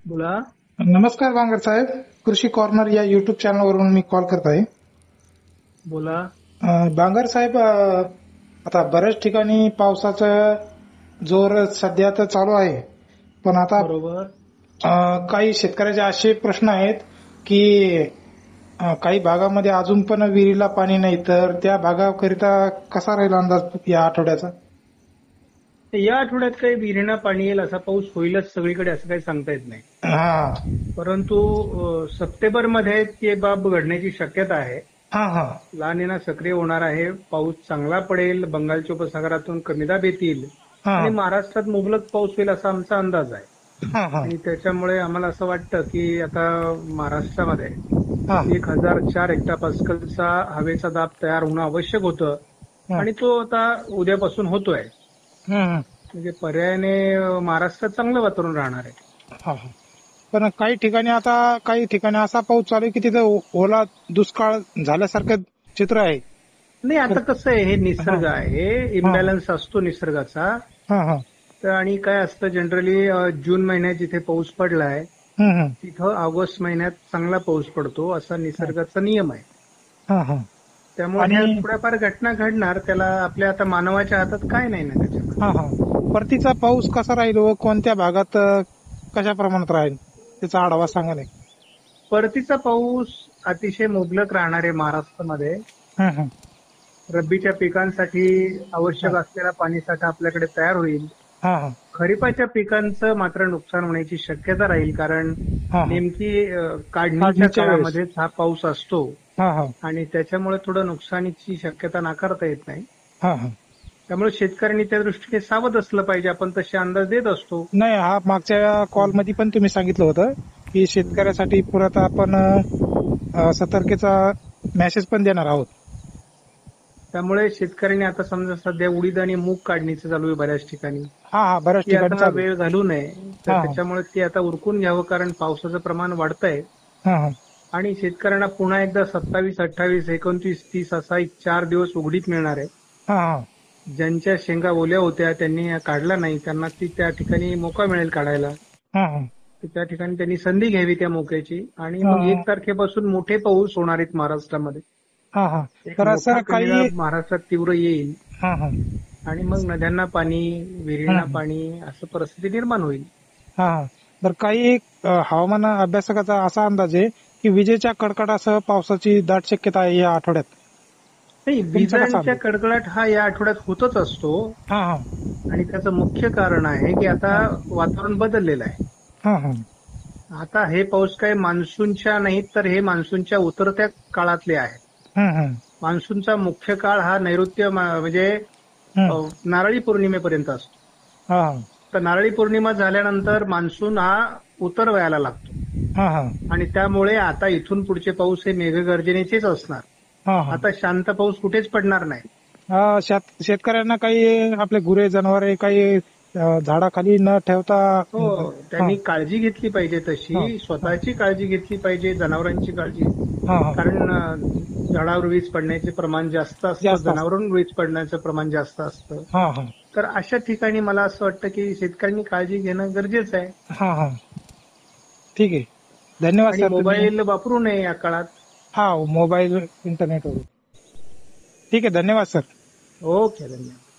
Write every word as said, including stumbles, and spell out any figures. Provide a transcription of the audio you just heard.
बोला. नमस्कार बांगर साहेब, कृषी कॉर्नर या युट्यूब चॅनल वरून मी कॉल करत आहे. बोला. अं, बांगर साहेब, अं, आता बऱ्याच ठिकाणी पावसाचा जोर सध्या तर चालू आहे, पण आता बरोबर. अं, काही शेतकऱ्याचे असे प्रश्न आहेत की अं, काही भागामध्ये अजून पण विहिरीला पाणी नाही, तर त्या भागाकरिता कसा राहील अंदाज या आठवड्याचा? या आठवड्यात काही विहिरींना पाणी येईल असा पाऊस होईलच सगळीकडे असं काही सांगता येत नाही. हा परंतु अ, सप्टेंबरमध्ये ती बाब घडण्याची शक्यता आहे. हा हा ला निना सक्रिय होणार आहे. पाऊस चांगला पडेल, बंगालच्या उपसागरातून कमी दाब येतील हा आणि महाराष्ट्रात मुबलक पाऊस होईल असा आमचा अंदाज आहे. हा हा आणि त्याच्यामुळे आम्हाला असं वाटतं की आता महाराष्ट्रामध्ये हा एक हजार चार हेक्टापास्कलचा हवेचा दाब तयार होणं आवश्यक होतं हा आणि तो आता उद्यापासून होतोय. हा म्हणजे पर्यायाने अ, महाराष्ट्रात चांगलं वातावरण राहणार आहे. हा हा. पण काही ठिकाणी आता काही ठिकाणी असा पाऊस चालू आहे की तिथे ओ- ओला दुष्काळ झाल्यासारखं चित्र आहे. नाही, तर आता कसं आहे, हे हा निसर्ग आहे, हा इम्बॅलन्स असतो निसर्गाचा. हा हा तर आणि काय असतं, जनरली जून महिन्यात जिथे पाऊस पडलाय हम्म, हम्म. तिथं ऑगस्ट महिन्यात चांगला पाऊस पडतो, असा निसर्गाचा नियम आहे. हा हा त्यामुळे आणि ह्या थोड्याफार घटना घडणार, त्याला आपल्या आता मानवाच्या हातात काय नाही ना त्याच्यात. हा हा परतीचा पाऊस कसा राहील व कोणत्या भागात अ, कशा प्रमाणात राहील त्याचा आढावा सांगा नाही. परतीचा पाऊस अतिशय मुबलक राहणार आहे महाराष्ट्रामध्ये. हम्म, हम्म. रब्बीच्या पिकांसाठी आवश्यक असलेला पाणीसाठा आपल्याकडे तयार होईल. हा हा खरीपाच्या पिकांचं मात्र नुकसान होण्याची शक्यता राहील, कारण हा हा नेमकी अ, काढणीच्या काढणीच्या वेळेस काळामध्येच हा पाऊस असतो हा हा आणि त्याच्यामुळे थोडं नुकसानीची शक्यता नाकारता येत नाही. हा हा त्यामुळे शेतकऱ्यांनी त्या दृष्टीने सावध असलं पाहिजे. आपण तसे अंदाज देत असतो. नाही, हा मागच्या कॉल मध्ये पण तुम्ही सांगितलं होतं की शेतकऱ्यासाठी पुरत आपण अ, सतर्कतेचा मेसेज पण देणार आहोत. त्यामुळे शेतकऱ्यांनी आता समजा सध्या उडीद आणि मूग काढणीचं चालू आहे बऱ्याच ठिकाणी, हा हा बऱ्याच ती ठिकाणी आता चालू आहे. वेळ घालू नये. तर हा हा त्याच्यामुळे ती आता उरकून घ्यावं, कारण पावसाचं प्रमाण वाढतंय. हा हा आणि शेतकऱ्यांना पुन्हा एकदा सत्तावीस अठ्ठावीस एकोणतीस तीस असा एक चार दिवस उघडीत मिळणार आहे. हा हा ज्यांच्या शेंगा ओल्या होत्या त्यांनी काढला नाही, त्यांना ती त्या ठिकाणी मोका मिळेल काढायला. हा हा तर त्या ठिकाणी त्यांनी संधी घ्यावी त्या मोक्याची. आणि हा मग एक तारखेपासून मोठे पाऊस होणार आहेत महाराष्ट्रामध्ये. हा हा एक तर मोठा सर कमी काही दाब महाराष्ट्रात तीव्र येईल हा हा आणि मग नद्यांना पाणी, विहिरींना हम्म. पाणी असं परिस्थिती निर्माण होईल. हा हा तर काही अ, हवामान अभ्यासकाचा असा अंदाज आहे की विजेच्या कडकडासह पावसाची दाट शक्यता आहे या आठवड्यात. नाही, तुमचा कसा विजांच्या अंदाज? कडकडाट हा या आठवड्यात होतच असतो. हा हा आणि त्याचं मुख्य कारण आहे की आता हा वातावरण बदललेलं आहे. हा हा आता हे पाऊस काय मान्सूनच्या नाहीत, तर हे मान्सूनच्या उतरत्या काळातले आहेत. हम्म, हम्म. मान्सूनचा मुख्य काळ हा नैऋत्य मा- म्हणजे अ, हम्म. नारळी पौर्णिमेपर्यंत असतो. हा हा तर नारळी पौर्णिमा झाल्यानंतर मान्सून हा उतरवायला लागतो हा हा आणि त्यामुळे आता इथून पुढचे पाऊस हे मेघगर्जनेचेच असणार. हा हा आता शांत पाऊस कुठेच पडणार नाही. हा, शेत- शेतकऱ्यांना काही आपले गुरे जनावरे काही अ, झाडाखाली न ठेवता हो, हा त्यांनी काळजी घेतली पाहिजे, हा तशी स्वतःची काळजी घेतली पाहिजे, जनावरांची काळजी. हा हा कारण अ, झाडावर वीज पडण्याचे प्रमाण जास्त असतं, जास्त असत. जनावरांवर वीज पडण्याचं प्रमाण जास्त असतं. हा हा तर अशा ठिकाणी मला असं वाटतं की शेतकऱ्यांनी काळजी घेणं गरजेचं आहे. हा हा ठीक आहे. धन्यवाद आणि सर तुम्ही. मोबाईल वापरू नये या काळात. हा मोबाईल इंटरनेट वगैरे. ठीक आहे, धन्यवाद सर. ओके, धन्यवाद.